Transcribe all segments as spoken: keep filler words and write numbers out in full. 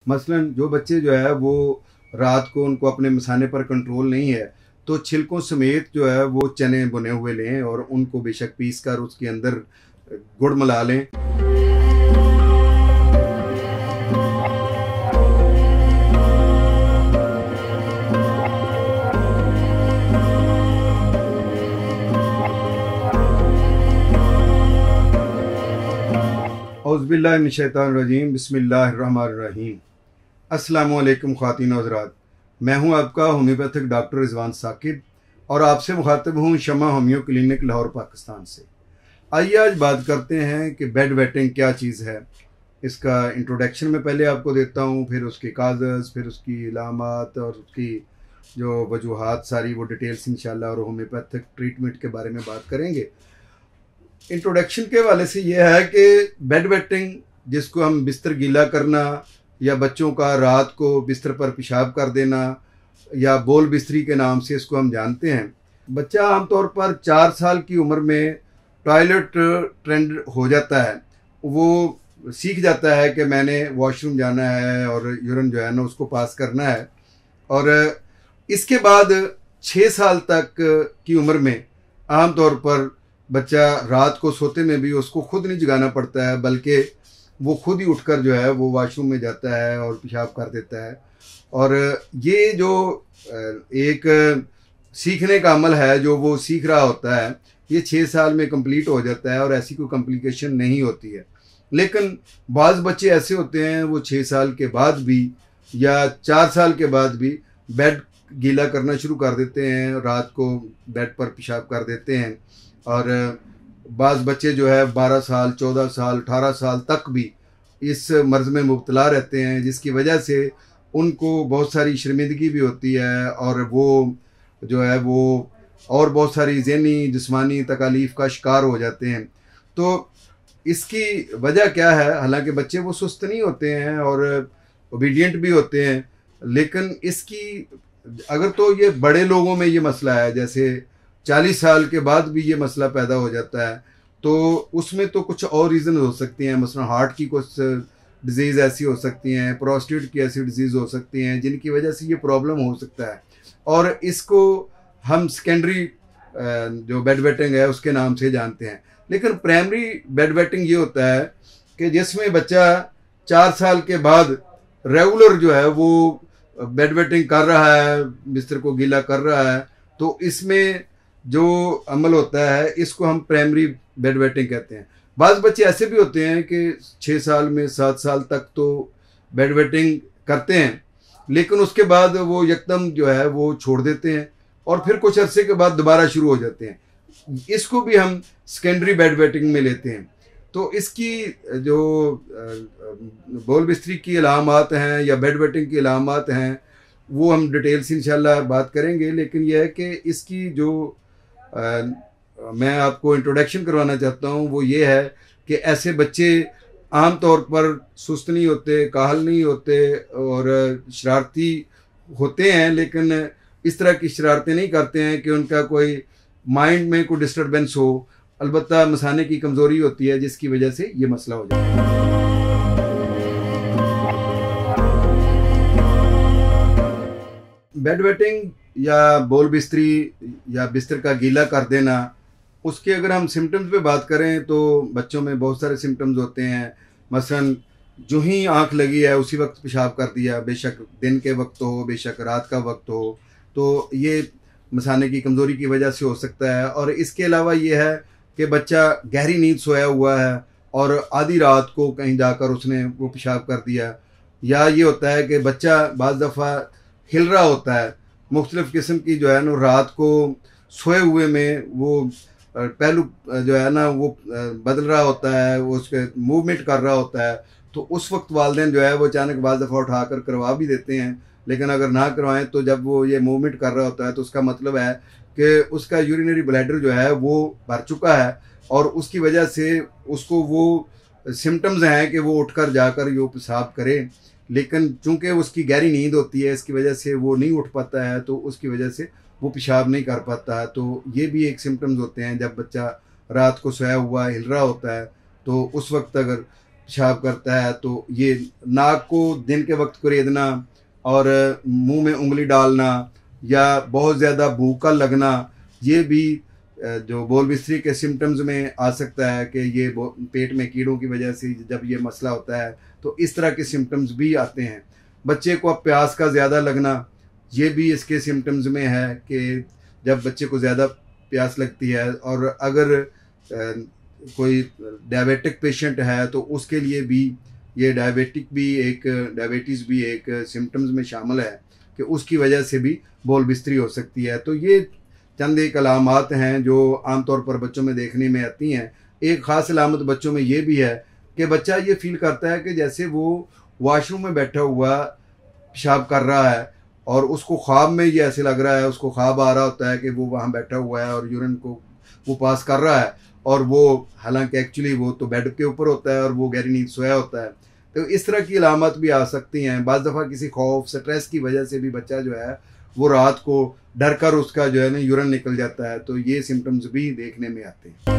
मसलन जो बच्चे जो है वो रात को उनको अपने मसाने पर कंट्रोल नहीं है, तो छिलकों समेत जो है वो चने बुने हुए लें और उनको बेशक पीस कर उसके अंदर गुड़ मिला लें। औज़ुबिल्लाहि मिनश्शैतानिर्रजीम, बिस्मिल्लाहिर्रहमानिर्रहीम। अस्सलामु अलैकुम ख़वातीन व हज़रात, मैं हूं आपका होम्योपैथिक डॉक्टर रिजवान साकिब और आपसे मुखातिब हूं शमा होम्यो क्लिनिक लाहौर पाकिस्तान से। आइए आज बात करते हैं कि बेड वेटिंग क्या चीज़ है। इसका इंट्रोडक्शन मैं पहले आपको देता हूं, फिर उसके काज़ज़, फिर उसकी इलामात और उसकी जो वजूहात सारी वो डिटेल्स इंशाल्लाह और होम्योपैथिक ट्रीटमेंट के बारे में बात करेंगे। इंट्रोडक्शन के वाले से यह है कि बेड वेटिंग, जिसको हम बिस्तर गीला करना या बच्चों का रात को बिस्तर पर पेशाब कर देना या बोल बिस्तरी के नाम से इसको हम जानते हैं। बच्चा आमतौर पर चार साल की उम्र में टॉयलेट ट्रेंड हो जाता है, वो सीख जाता है कि मैंने वॉशरूम जाना है और यूरिन जो है ना उसको पास करना है। और इसके बाद छः साल तक की उम्र में आमतौर पर बच्चा रात को सोते में भी उसको खुद नहीं जगाना पड़ता है, बल्कि वो खुद ही उठकर जो है वो वॉशरूम में जाता है और पेशाब कर देता है। और ये जो एक सीखने का अमल है जो वो सीख रहा होता है, ये छः साल में कंप्लीट हो जाता है और ऐसी कोई कॉम्प्लिकेशन नहीं होती है। लेकिन बाज़ बच्चे ऐसे होते हैं वो छः साल के बाद भी या चार साल के बाद भी बेड गीला करना शुरू कर देते हैं, रात को बेड पर पेशाब कर देते हैं। और बाज़ बच्चे जो है बारह साल, चौदह साल, अठारह साल तक भी इस मर्ज़ में मुब्तला रहते हैं, जिसकी वजह से उनको बहुत सारी शर्मिंदगी भी होती है और वो जो है वो और बहुत सारी ज़हनी जिस्मानी तकालीफ का शिकार हो जाते हैं। तो इसकी वजह क्या है? हालांकि बच्चे वो सुस्त नहीं होते हैं और ओबीडियंट भी होते हैं, लेकिन इसकी अगर तो ये बड़े लोगों में ये मसला है, जैसे चालीस साल के बाद भी ये मसला पैदा हो जाता है, तो उसमें तो कुछ और रीज़न हो सकती हैं। मसलन हार्ट की कुछ डिज़ीज़ ऐसी हो सकती हैं, प्रोस्टेट की ऐसी डिज़ीज़ हो सकती हैं जिनकी वजह से ये प्रॉब्लम हो सकता है। और इसको हम सेकेंडरी जो बेड वेटिंग है उसके नाम से जानते हैं। लेकिन प्राइमरी बेड वेटिंग ये होता है कि जिसमें बच्चा चार साल के बाद रेगुलर जो है वो बेड वेटिंग कर रहा है, बिस्तर को गीला कर रहा है, तो इसमें जो अमल होता है इसको हम प्राइमरी बेड वेटिंग कहते हैं। बाज़ बच्चे ऐसे भी होते हैं कि छः साल में सात साल तक तो बेड वेटिंग करते हैं, लेकिन उसके बाद वो एकदम जो है वो छोड़ देते हैं और फिर कुछ अरसे के बाद दोबारा शुरू हो जाते हैं। इसको भी हम सेकेंडरी बेड वेटिंग में लेते हैं। तो इसकी जो बोल बिस्तरी की अलामात हैं या बेड वेटिंग की अलामात हैं वो हम डिटेल्स इंशाल्लाह बात करेंगे। लेकिन यह है कि इसकी जो आ, मैं आपको इंट्रोडक्शन करवाना चाहता हूँ वो ये है कि ऐसे बच्चे आम तौर पर सुस्त नहीं होते, काहल नहीं होते और शरारती होते हैं, लेकिन इस तरह की शरारतें नहीं करते हैं कि उनका कोई माइंड में कोई डिस्टर्बेंस हो। अलबत्ता मसाने की कमज़ोरी होती है जिसकी वजह से ये मसला हो जाता है। बेड वेटिंग या बोल बिस्तरी या बिस्तर का गीला कर देना, उसके अगर हम सिम्टम्स पे बात करें तो बच्चों में बहुत सारे सिम्टम्स होते हैं। मसलन जो ही आंख लगी है उसी वक्त पेशाब कर दिया, बेशक दिन के वक्त हो बेशक रात का वक्त हो, तो ये मसाने की कमज़ोरी की वजह से हो सकता है। और इसके अलावा ये है कि बच्चा गहरी नींद सोया हुआ है और आधी रात को कहीं जाकर उसने वो पेशाब कर दिया, या ये होता है कि बच्चा बाज़ दफ़ा हिल रहा होता है, मुख्तलिफ़ किस्म की जो है ना रात को सोए हुए में वो पहलू जो है ना वो बदल रहा होता है, वो उसके मूवमेंट कर रहा होता है, तो उस वक्त वालिदैन जो है वो अचानक बाज़ दफ़ा उठा कर करवा भी देते हैं। लेकिन अगर ना करवाएं तो जब वो ये मूवमेंट कर रहा होता है तो उसका मतलब है कि उसका यूरिनरी ब्लैडर जो है वो भर चुका है और उसकी वजह से उसको वो सिम्टम्स हैं कि वो उठकर जाकर यो पेशाब करे। लेकिन चूंकि उसकी गहरी नींद होती है इसकी वजह से वो नहीं उठ पाता है, तो उसकी वजह से वो पेशाब नहीं कर पाता है। तो ये भी एक सिम्टम्स होते हैं जब बच्चा रात को सोया हुआ हिल रहा होता है, तो उस वक्त अगर पेशाब करता है तो ये नाक को दिन के वक्त कुरेदना और मुंह में उंगली डालना या बहुत ज़्यादा भूखा लगना, ये भी जो बॉल बिस्तरी के सिम्टम्स में आ सकता है कि ये पेट में कीड़ों की वजह से जब ये मसला होता है तो इस तरह के सिम्टम्स भी आते हैं। बच्चे को अब प्यास का ज़्यादा लगना, ये भी इसके सिम्टम्स में है कि जब बच्चे को ज़्यादा प्यास लगती है, और अगर कोई डायबिटिक पेशेंट है तो उसके लिए भी ये डायबिटिक भी एक डायबिटीज़ भी एक सिम्टम्स में शामिल है कि उसकी वजह से भी बॉल बिस्तरी हो सकती है। तो ये चंद एक अलामात हैं जो आमतौर पर बच्चों में देखने में आती हैं। एक ख़ास अलामत बच्चों में ये भी है कि बच्चा ये फील करता है कि जैसे वो वॉशरूम में बैठा हुआ पेशाब कर रहा है और उसको ख्वाब में ये ऐसे लग रहा है, उसको ख्वाब आ रहा होता है कि वो वहाँ बैठा हुआ है और यूरिन को वो पास कर रहा है, और वो हालांकि एक्चुअली वो तो बेड के ऊपर होता है और वो गहरी नींद सोया होता है। तो इस तरह की अलामत भी आ सकती हैं। बाज़ दफ़ा किसी खौफ स्ट्रेस की वजह से भी बच्चा जो है वो रात को डर कर उसका जो है ना यूरिन निकल जाता है, तो ये सिम्टम्स भी देखने में आते हैं।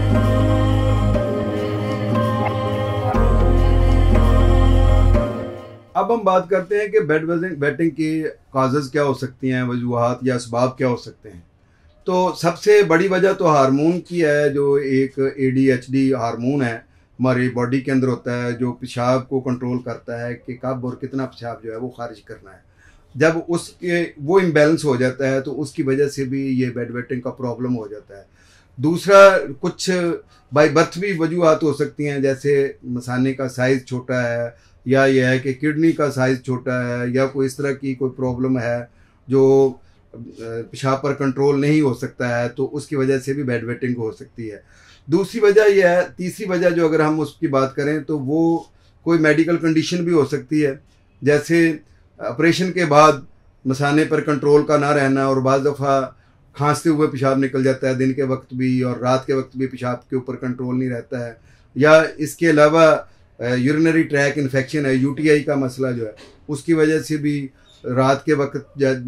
अब हम बात करते हैं कि बेड वेटिंग की काजेज़ क्या हो सकती हैं, वजूहात या असबाब क्या हो सकते हैं। तो सबसे बड़ी वजह तो हार्मोन की है, जो एक A D H D hormone है हमारी बॉडी के अंदर होता है, जो पेशाब को कंट्रोल करता है कि कब और कितना पेशाब जो है वो खारिज करना है। जब उसके वो इम्बैलेंस हो जाता है तो उसकी वजह से भी ये बेड वेटिंग का प्रॉब्लम हो जाता है। दूसरा, कुछ बाय बर्थ भी वजूहात हो सकती हैं, जैसे मसाने का साइज़ छोटा है, या यह है कि किडनी का साइज़ छोटा है, या कोई इस तरह की कोई प्रॉब्लम है जो पेशाब पर कंट्रोल नहीं हो सकता है, तो उसकी वजह से भी बेड वेटिंग हो सकती है। दूसरी वजह यह है, तीसरी वजह जो अगर हम उसकी बात करें तो वो कोई मेडिकल कंडीशन भी हो सकती है, जैसे ऑपरेशन के बाद मसाने पर कंट्रोल का ना रहना, और बाज़ दफ़ा खांसते हुए पेशाब निकल जाता है दिन के वक्त भी, और रात के वक्त भी पेशाब के ऊपर कंट्रोल नहीं रहता है। या इसके अलावा यूरिनरी ट्रैक इन्फेक्शन है, यू टी आई का मसला जो है, उसकी वजह से भी रात के वक्त जब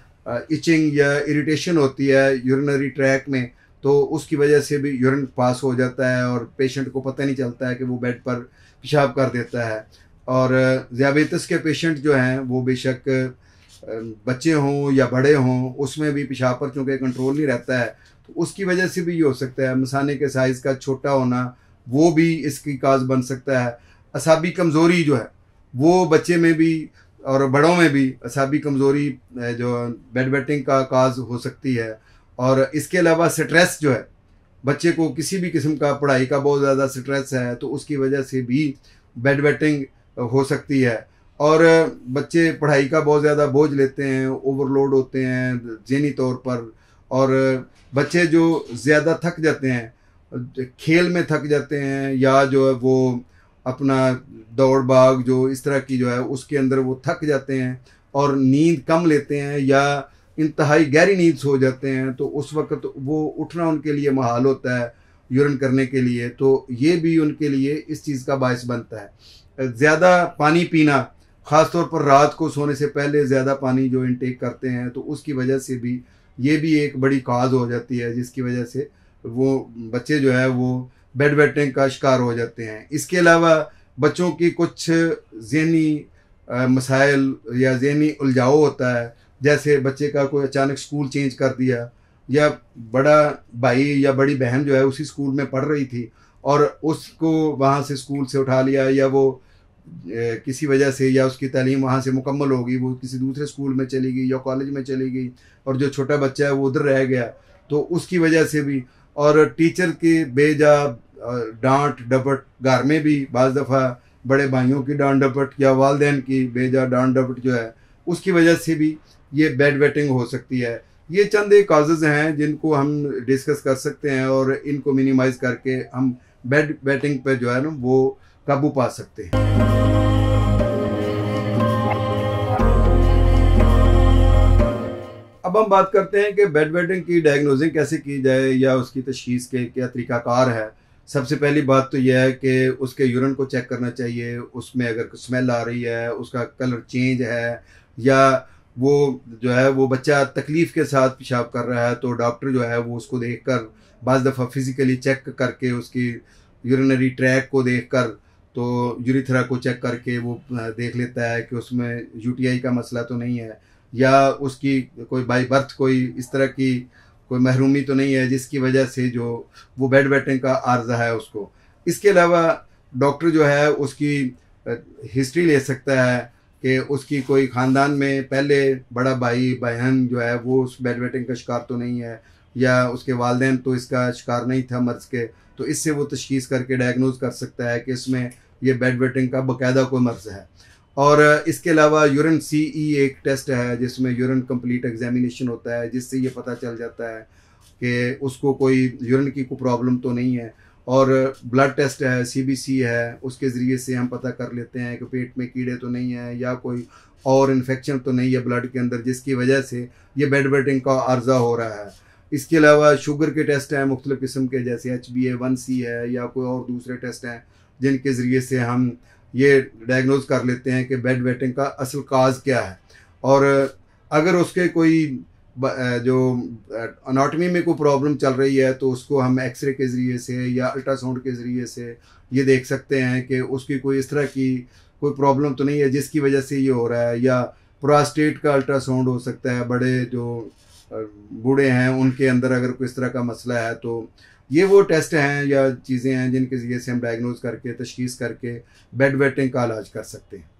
इचिंग या इरिटेशन होती है यूरिनरी ट्रैक में, तो उसकी वजह से भी यूरिन पास हो जाता है और पेशेंट को पता नहीं चलता है कि वो बेड पर पेशाब कर देता है। और ज़ियाबेतस के पेशेंट जो हैं वो बेशक बच्चे हों या बड़े हों, उसमें भी पेशाब पर चूँकि कंट्रोल नहीं रहता है, तो उसकी वजह से भी ये हो सकता है। मसाने के साइज़ का छोटा होना वो भी इसकी काज बन सकता है। असाबी कमज़ोरी जो है वो बच्चे में भी और बड़ों में भी असाबी कमज़ोरी जो बेड वेटिंग का काज हो सकती है। और इसके अलावा स्ट्रेस जो है, बच्चे को किसी भी किस्म का पढ़ाई का बहुत ज़्यादा स्ट्रेस है तो उसकी वजह से भी बेड वेटिंग हो सकती है। और बच्चे पढ़ाई का बहुत ज़्यादा बोझ लेते हैं, ओवरलोड होते हैं ज़हनी तौर पर, और बच्चे जो ज़्यादा थक जाते हैं, खेल में थक जाते हैं, या जो है वो अपना दौड़ भाग जो इस तरह की जो है उसके अंदर वो थक जाते हैं और नींद कम लेते हैं या इंतहाई गहरी नींद सो जाते हैं, तो उस वक्त वो उठना उनके लिए महाल होता है यूरिन करने के लिए, तो ये भी उनके लिए इस चीज़ का बायस बनता है। ज़्यादा पानी पीना, ख़ास तौर पर रात को सोने से पहले ज़्यादा पानी जो इनटेक करते हैं, तो उसकी वजह से भी ये भी एक बड़ी काज हो जाती है, जिसकी वजह से वो बच्चे जो है वो बेड वेटिंग का शिकार हो जाते हैं। इसके अलावा बच्चों की कुछ ज़हनी मसाइल या ज़हनी उलझाव होता है, जैसे बच्चे का कोई अचानक स्कूल चेंज कर दिया, या बड़ा भाई या बड़ी बहन जो है उसी स्कूल में पढ़ रही थी और उसको वहाँ से स्कूल से उठा लिया, या वो ए, किसी वजह से या उसकी तालीम वहाँ से मुकम्मल हो गई, वो किसी दूसरे स्कूल में चली गई या कॉलेज में चली गई, और जो छोटा बच्चा है वो उधर रह गया, तो उसकी वजह से भी। और टीचर की बेजा डांट डपट घर में भी, बाज़ दफ़ा बड़े भाइयों की डांट डपट या वालदैन की बेजा डांट डपट जो है उसकी वजह से भी ये बेड वेटिंग हो सकती है। ये चंद एक काजेज़ हैं जिनको हम डिस्कस कर सकते हैं और इनको मिनिमाइज़ करके हम बेड वेटिंग पर जो है ना वो काबू पा सकते हैं। अब हम बात करते हैं कि बेड वेटिंग की डायग्नोजिंग कैसे की जाए या उसकी तशखीस के क्या तरीक़ाकार है। सबसे पहली बात तो यह है कि उसके यूरिन को चेक करना चाहिए, उसमें अगर स्मेल आ रही है, उसका कलर चेंज है, या वो जो है वो बच्चा तकलीफ़ के साथ पेशाब कर रहा है, तो डॉक्टर जो है वो उसको देखकर बाज़ दफ़ा फ़िज़िकली चेक करके उसकी यूरिनरी ट्रैक को देखकर तो यूरिथ्रा को चेक करके वो देख लेता है कि उसमें यूटीआई का मसला तो नहीं है, या उसकी कोई बाई बर्थ कोई इस तरह की कोई महरूमी तो नहीं है जिसकी वजह से जो वो बेड वेटिंग का आर्जा है उसको। इसके अलावा डॉक्टर जो है उसकी हिस्ट्री ले सकता है कि उसकी कोई ख़ानदान में पहले बड़ा भाई बहन जो है वो उस बेड वेटिंग का शिकार तो नहीं है, या उसके वालिदैन तो इसका शिकार नहीं था मर्ज़ के, तो इससे वो तशख़ीस करके डायग्नोज कर सकता है कि इसमें ये बेड वेटिंग का बाकायदा कोई मर्ज़ है। और इसके अलावा यूरिन सी ई एक टेस्ट है जिसमें यूरिन कंप्लीट एग्जामिनेशन होता है, जिससे ये पता चल जाता है कि उसको कोई यूरिन की कोई प्रॉब्लम तो नहीं है। और ब्लड टेस्ट है, सी बी सी है, उसके ज़रिए से हम पता कर लेते हैं कि पेट में कीड़े तो नहीं है या कोई और इन्फेक्शन तो नहीं है ब्लड के अंदर जिसकी वजह से ये बेड वेटिंग का आर्जा हो रहा है। इसके अलावा शुगर के टेस्ट हैं मुख्तलिफ़ किस्म के, जैसे H B A one C है या कोई और दूसरे टेस्ट हैं जिनके ज़रिए से हम ये डायग्नोज कर लेते हैं कि बेड वेटिंग का असल काज क्या है। और अगर उसके कोई जो अनाटमी में कोई प्रॉब्लम चल रही है तो उसको हम एक्सरे के ज़रिए से या अल्ट्रासाउंड के ज़रिए से ये देख सकते हैं कि उसकी कोई इस तरह की कोई प्रॉब्लम तो नहीं है जिसकी वजह से ये हो रहा है। या प्रोस्टेट का अल्ट्रासाउंड हो सकता है, बड़े जो बूढ़े हैं उनके अंदर अगर कोई इस तरह का मसला है, तो ये वो टेस्ट हैं या चीज़ें हैं जिनके ज़रिए से हम डायग्नोज करके तशख़ीस करके बेड वेटिंग का इलाज कर सकते हैं।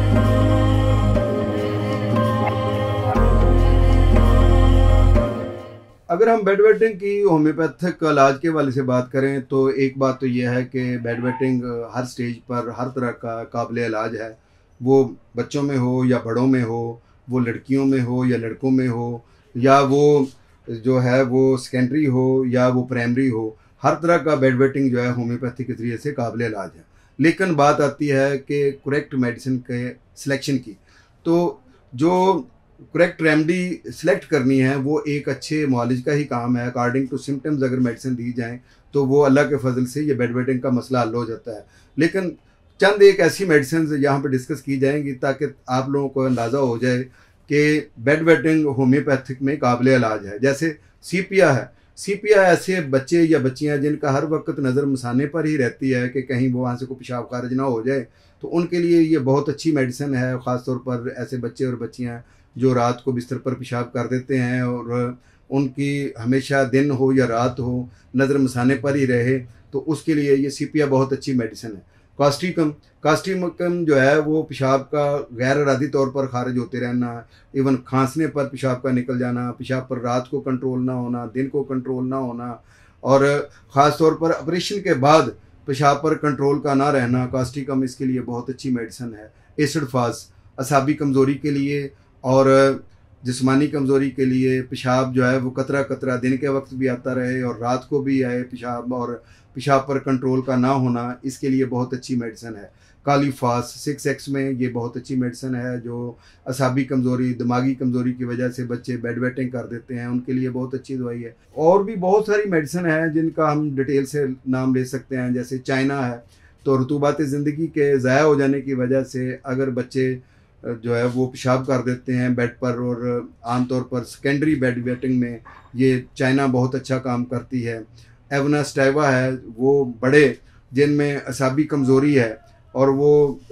अगर हम बेड वेटिंग की होम्योपैथिक इलाज के वाले से बात करें तो एक बात तो यह है कि बेड वेटिंग हर स्टेज पर हर तरह का काबिल इलाज है, वो बच्चों में हो या बड़ों में हो, वो लड़कियों में हो या लड़कों में हो, या वो जो है वो सेकेंडरी हो या वो प्राइमरी हो, हर तरह का बेड वेटिंग जो है होम्योपैथी के ज़रिए से काबिल इलाज है। लेकिन बात आती है कि करेक्ट मेडिसिन के सिलेक्शन की, तो जो करेक्ट रेमेडी सिलेक्ट करनी है वो एक अच्छे मुआलिज का ही काम है। अकॉर्डिंग टू सिम्टम्स अगर मेडिसिन दी जाएँ तो वो अल्लाह के फजल से ये बेड वेटिंग का मसला हल हो जाता है। लेकिन चंद एक ऐसी मेडिसिन यहाँ पर डिस्कस की जाएंगी ताकि आप लोगों को अंदाज़ा हो जाए कि बेड वेटिंग होम्योपैथिक में काबिल इलाज है। जैसे सीपिया है, सीपिया ऐसे बच्चे या बच्चियां जिनका हर वक्त नज़र मसाने पर ही रहती है कि कहीं वो वहाँ से कोई पेशाब खारिज ना हो जाए, तो उनके लिए ये बहुत अच्छी मेडिसिन है। ख़ास तौर पर ऐसे बच्चे और बच्चियां जो रात को बिस्तर पर पेशाब कर देते हैं और उनकी हमेशा दिन हो या रात हो नज़र मसाने पर ही रहे, तो उसके लिए ये सीपिया बहुत अच्छी मेडिसिन है। कास्टिकम, कास्टिकम जो है वो पेशाब का गैर इरादी तौर पर खारिज होते रहना, इवन खांसने पर पेशाब का निकल जाना, पेशाब पर रात को कंट्रोल ना होना, दिन को कंट्रोल ना होना, और ख़ास तौर पर ऑपरेशन के बाद पेशाब पर कंट्रोल का ना रहना, कास्टिकम इसके लिए बहुत अच्छी मेडिसिन है। एसिड फास असाबी कमज़ोरी के लिए और जिस्मानी कमज़ोरी के लिए, पेशाब जो है वो कतरा कतरा दिन के वक्त भी आता रहे और रात को भी आए पेशाब, और पेशाब पर कंट्रोल का ना होना, इसके लिए बहुत अच्छी मेडिसिन है। काली फास सिक्स एक्स में ये बहुत अच्छी मेडिसिन है। जो असाबी कमज़ोरी दिमागी कमज़ोरी की वजह से बच्चे बेड वेटिंग कर देते हैं उनके लिए बहुत अच्छी दवाई है। और भी बहुत सारी मेडिसिन है जिनका हम डिटेल से नाम ले सकते हैं। जैसे चाइना है, तो रतूबात ज़िंदगी के ज़ाया हो जाने की वजह से अगर बच्चे जो है वो पेशाब कर देते हैं बेड पर, और आमतौर पर सेकेंडरी बेड वेटिंग में ये चाइना बहुत अच्छा काम करती है। एवना स्टाइवा है, वो बड़े जिनमें असाबी कमज़ोरी है और वो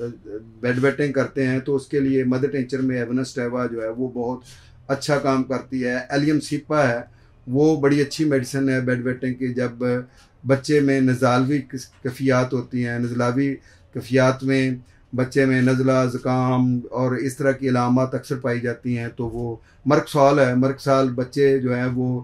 बेड वेटिंग करते हैं, तो उसके लिए मदर टेंचर में एवना स्टाइवा जो है वो बहुत अच्छा काम करती है। एलियम सीपा है, वो बड़ी अच्छी मेडिसिन है बेड वेटिंग की। जब बच्चे में नज़ालवी कैफियत होती हैं, नज़लावी कैफियत में बच्चे में नज़ला ज़ुकाम और इस तरह की अलामत अक्सर पाई जाती हैं, तो वो मर्कसाल है। मर्कसाल बच्चे जो हैं वो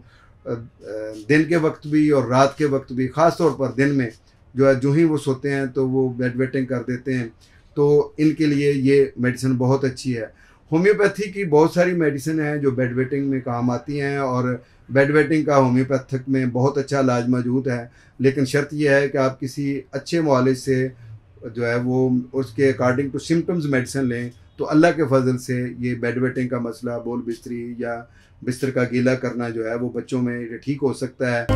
दिन के वक्त भी और रात के वक्त भी, ख़ास तौर पर दिन में जो है जो ही वो सोते हैं तो वो बेड वेटिंग कर देते हैं, तो इनके लिए ये मेडिसिन बहुत अच्छी है। होम्योपैथी की बहुत सारी मेडिसिन हैं जो बेड वेटिंग में काम आती हैं, और बेड वेटिंग का होम्योपैथिक में बहुत अच्छा इलाज मौजूद है। लेकिन शर्त यह है कि आप किसी अच्छे मुआलिज से जो है वो उसके अकॉर्डिंग टू सिम्टम्स मेडिसिन लें, तो अल्लाह के फजल से ये बेड वेटिंग का मसला, बोल बिस्तरी या बिस्तर का गीला करना जो है वो बच्चों में ठीक हो सकता है।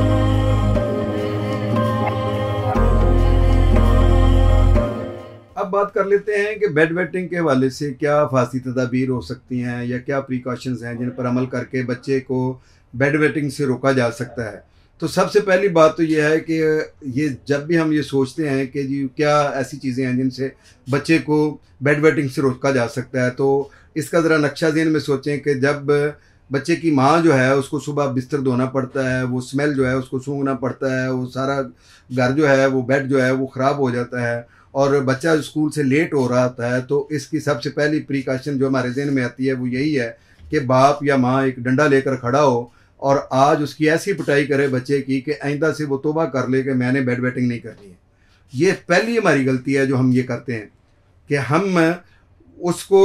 अब बात कर लेते हैं कि बेड वेटिंग के हवाले से क्या फासी तदाबीर हो सकती हैं या क्या प्रिकॉशंस हैं जिन पर अमल करके बच्चे को बेड वेटिंग से रोका जा सकता है। तो सबसे पहली बात तो ये है कि ये जब भी हम ये सोचते हैं कि जी क्या ऐसी चीज़ें हैं जिनसे बच्चे को बेड वेटिंग से रोका जा सकता है, तो इसका ज़रा नक्शा ज़हन में सोचें कि जब बच्चे की माँ जो है उसको सुबह बिस्तर धोना पड़ता है, वो स्मेल जो है उसको सूंघना पड़ता है, वो सारा घर जो है वो बेड जो है वो ख़राब हो जाता है और बच्चा स्कूल से लेट हो रहा होता है, तो इसकी सबसे पहली प्रिकॉशन जो हमारे ज़हन में आती है वो यही है कि बाप या माँ एक डंडा लेकर खड़ा हो और आज उसकी ऐसी पिटाई करे बच्चे की कि आइंदा से वो तौबा कर ले कि मैंने बेड वेटिंग नहीं करनी है। ये पहली हमारी गलती है जो हम ये करते हैं कि हम उसको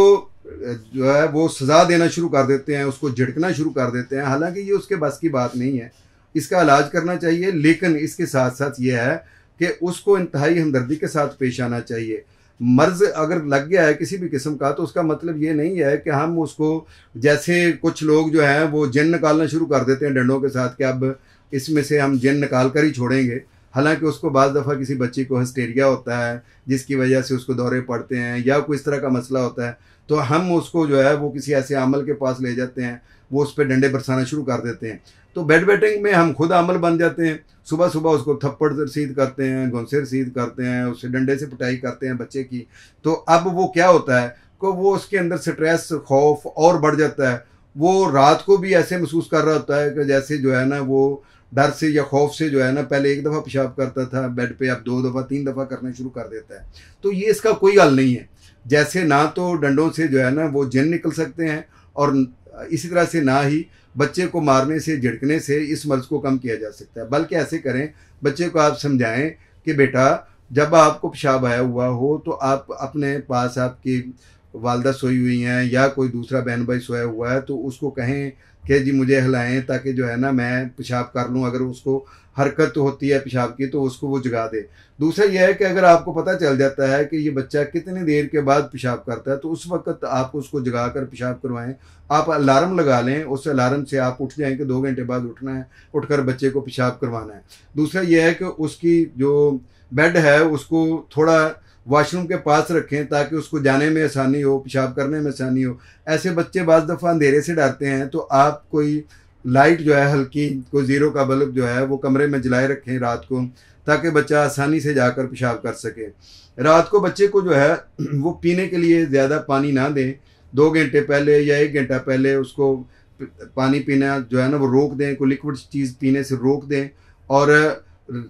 जो है वो सज़ा देना शुरू कर देते हैं, उसको झिड़कना शुरू कर देते हैं, हालांकि ये उसके बस की बात नहीं है। इसका इलाज करना चाहिए, लेकिन इसके साथ साथ ये है कि उसको इंतहाई हमदर्दी के साथ पेश आना चाहिए। मर्ज़ अगर लग गया है किसी भी किस्म का तो उसका मतलब ये नहीं है कि हम उसको, जैसे कुछ लोग जो हैं वो जिन निकालना शुरू कर देते हैं डंडों के साथ कि अब इसमें से हम जिन निकाल कर ही छोड़ेंगे। हालांकि उसको बाज़ दफ़ा किसी बच्चे को हिस्टेरिया होता है जिसकी वजह से उसको दौरे पड़ते हैं या कोई इस तरह का मसला होता है, तो हम उसको जो है वो किसी ऐसे अमल के पास ले जाते हैं, वो उस पर डंडे बरसाना शुरू कर देते हैं। तो बेड वेटिंग में हम खुद अमल बन जाते हैं, सुबह सुबह उसको थप्पड़ रसीद करते हैं, घुंसे रसीद करते हैं, उससे डंडे से पिटाई करते हैं बच्चे की। तो अब वो क्या होता है कि वो उसके अंदर स्ट्रेस खौफ और बढ़ जाता है। वो रात को भी ऐसे महसूस कर रहा होता है कि जैसे जो है ना वो डर से या खौफ से जो है ना पहले एक दफ़ा पेशाब करता था बेड पे, अब दो दफ़ा तीन दफ़ा करना शुरू कर देता है। तो ये इसका कोई हल नहीं है। जैसे ना तो डंडों से जो है ना वो जिन निकल सकते हैं और इसी तरह से ना ही बच्चे को मारने से झिड़कने से इस मर्ज़ को कम किया जा सकता है। बल्कि ऐसे करें, बच्चे को आप समझाएं कि बेटा जब आपको पेशाब आया हुआ हो तो आप अपने पास आपकी वालदा सोई हुई हैं या कोई दूसरा बहन भाई सोया हुआ है तो उसको कहें कि जी मुझे हिलाएं ताकि जो है ना मैं पेशाब कर लूँ। अगर उसको हरकत होती है पेशाब की तो उसको वो जगा दे। दूसरा यह है कि अगर आपको पता चल जाता है कि ये बच्चा कितनी देर के बाद पेशाब करता है तो उस वक्त आप उसको जगा कर पेशाब करवाएं। आप अलार्म लगा लें, उस अलार्म से आप उठ जाएं कि दो घंटे बाद उठना है, उठकर बच्चे को पेशाब करवाना है। दूसरा यह है कि उसकी जो बेड है उसको थोड़ा वॉशरूम के पास रखें ताकि उसको जाने में आसानी हो, पेशाब करने में आसानी हो। ऐसे बच्चे बाज़ दफ़ा अंधेरे से डरते हैं, तो आप कोई लाइट जो है हल्की, कोई ज़ीरो का बल्ब जो है वो कमरे में जलाए रखें रात को, ताकि बच्चा आसानी से जाकर पेशाब कर सके। रात को बच्चे को जो है वो पीने के लिए ज़्यादा पानी ना दें, दो घंटे पहले या एक घंटा पहले उसको पानी पीना जो है ना वो रोक दें, कोई लिक्विड चीज़ पीने से रोक दें। और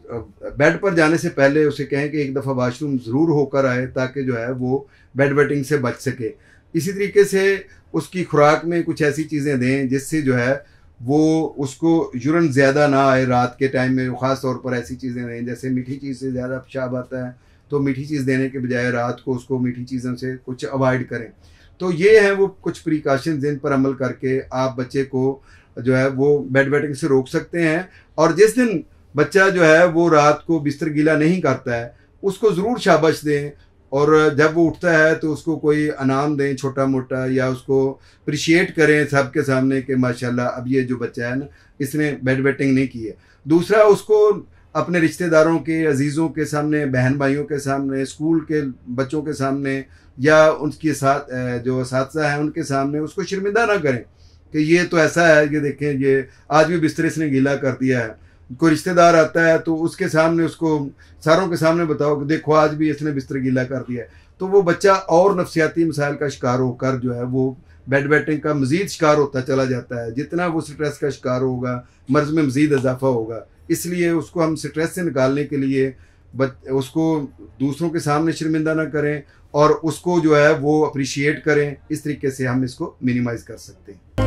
बेड पर जाने से पहले उसे कहें कि एक दफ़ा वाशरूम ज़रूर होकर आए ताकि जो है वो बेड वेटिंग से बच सके। इसी तरीके से उसकी खुराक में कुछ ऐसी चीज़ें दें जिससे जो है वो उसको यूरिन ज़्यादा ना आए रात के टाइम में। ख़ास तौर पर ऐसी चीज़ें दें, जैसे मीठी चीज़ से ज़्यादा पेशाब आता है तो मीठी चीज़ देने के बजाय रात को उसको मीठी चीज़ों से कुछ अवॉइड करें। तो ये हैं वो कुछ प्रिकॉशन जिन पर अमल करके आप बच्चे को जो है वो बेड वेटिंग से रोक सकते हैं। और जिस दिन बच्चा जो है वो रात को बिस्तर गीला नहीं करता है उसको ज़रूर शाबाश दें, और जब वो उठता है तो उसको कोई इनाम दें छोटा मोटा, या उसको अप्रिशिएट करें सबके सामने कि माशाल्लाह अब ये जो बच्चा है ना इसने बेड वेटिंग नहीं की है। दूसरा, उसको अपने रिश्तेदारों के, अजीज़ों के सामने, बहन भाइयों के सामने, स्कूल के बच्चों के सामने या उनके साथ जो असातिज़ा हैं उनके सामने उसको शर्मिंदा ना करें कि ये तो ऐसा है कि देखें ये आज भी बिस्तर इसने गीला कर दिया है। कोई रिश्तेदार आता है तो उसके सामने उसको सारों के सामने बताओ कि देखो आज भी इसने बिस्तर गीला कर दिया है, तो वो बच्चा और नफसियाती मसाइल का शिकार होकर जो है वो बेड वेटिंग का मज़ीद शिकार होता चला जाता है। जितना वो स्ट्रेस का शिकार होगा मर्ज़ में मज़ीद इजाफा होगा। इसलिए उसको हम स्ट्रेस से निकालने के लिए बच उसको दूसरों के सामने शर्मिंदा ना करें और उसको जो है वो अप्रिशिएट करें। इस तरीके से हम इसको मिनिमाइज़ कर सकते हैं।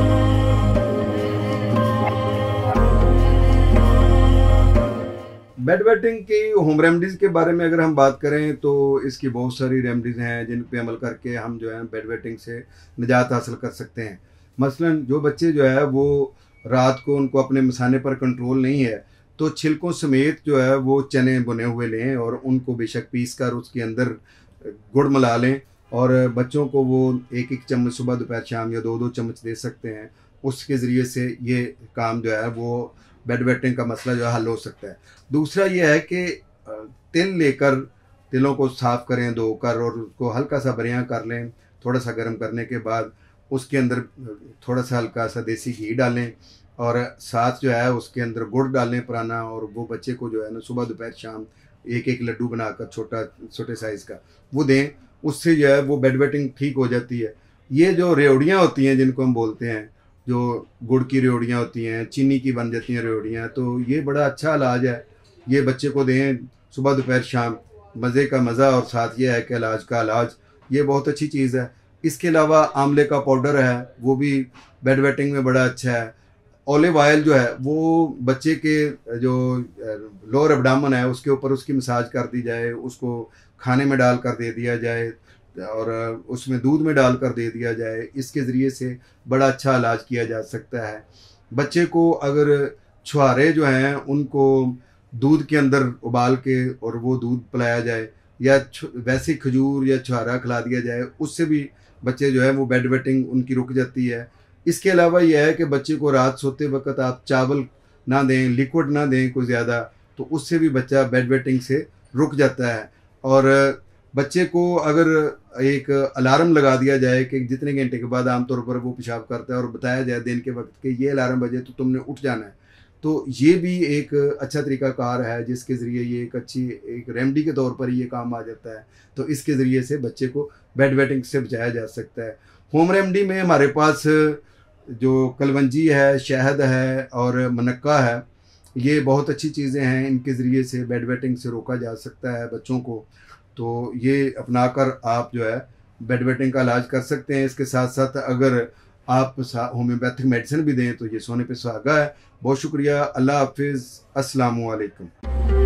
बेड वेटिंग की होम रेमडीज़ के बारे में अगर हम बात करें तो इसकी बहुत सारी रेमडीज़ हैं जिन पे अमल करके हम जो है बेड वेटिंग से निजात हासिल कर सकते हैं। मसलन जो बच्चे जो है वो रात को उनको अपने मसाने पर कंट्रोल नहीं है तो छिलकों समेत जो है वो चने बुने हुए लें और उनको बेशक पीस कर उसके अंदर गुड़ मिला लें, और बच्चों को वो एक एक चम्मच सुबह दोपहर शाम या दो दो चम्मच दे सकते हैं। उसके ज़रिए से ये काम जो है वो बेड वेटिंग का मसला जो है हल हो सकता है। दूसरा ये है कि तिल लेकर तिलों को साफ़ करें धोकर और उसको हल्का सा बरियां कर लें। थोड़ा सा गर्म करने के बाद उसके अंदर थोड़ा सा हल्का सा देसी घी डालें और साथ जो है उसके अंदर गुड़ डालें पुराना, और वो बच्चे को जो है ना सुबह दोपहर शाम एक एक लड्डू बनाकर छोटा छोटे साइज़ का वो दें। उससे जो है वो बेड वेटिंग ठीक हो जाती है। ये जो रेवड़ियाँ होती हैं जिनको हम बोलते हैं, जो गुड़ की रेवड़ियाँ होती हैं, चीनी की बन जाती हैं रेवड़ियाँ, तो ये बड़ा अच्छा इलाज है। ये बच्चे को दें सुबह दोपहर शाम, मज़े का मज़ा और साथ ये है कि इलाज का इलाज, ये बहुत अच्छी चीज़ है। इसके अलावा आंवले का पाउडर है, वो भी बेड वेटिंग में बड़ा अच्छा है। ऑलिव ऑयल जो है वो बच्चे के जो लोअर एब्डामन है उसके ऊपर उसकी मसाज कर दी जाए, उसको खाने में डाल कर दे दिया जाए और उसमें दूध में डाल कर दे दिया जाए। इसके ज़रिए से बड़ा अच्छा इलाज किया जा सकता है। बच्चे को अगर छुहारे जो हैं उनको दूध के अंदर उबाल के और वो दूध पिलाया जाए, या वैसे खजूर या छुहारा खिला दिया जाए, उससे भी बच्चे जो है वो बेड वेटिंग उनकी रुक जाती है। इसके अलावा यह है कि बच्चे को रात सोते वक्त आप चावल ना दें, लिक्विड ना दें कोई ज़्यादा, तो उससे भी बच्चा बेड वेटिंग से रुक जाता है। और बच्चे को अगर एक अलार्म लगा दिया जाए कि जितने घंटे के बाद आमतौर पर वो पेशाब करता है और बताया जाए दिन के वक्त कि ये अलार्म बजे तो तुमने उठ जाना है, तो ये भी एक अच्छा तरीका कार है जिसके ज़रिए ये एक अच्छी एक रेमेडी के तौर पर ये काम आ जाता है। तो इसके ज़रिए से बच्चे को बेड वेटिंग से बचाया जा सकता है। होम रेमेडी में हमारे पास जो कलवंजी है, शहद है और मनक्का है, ये बहुत अच्छी चीज़ें हैं। इनके ज़रिए से बेड वेटिंग से रोका जा सकता है बच्चों को। तो ये अपनाकर आप जो है बेड वेटिंग का इलाज कर सकते हैं। इसके साथ साथ अगर आप होम्योपैथिक मेडिसिन भी दें तो ये सोने पे सुहागा है। बहुत शुक्रिया। अल्लाह हाफिज़। अस्सलामु अलैकुम।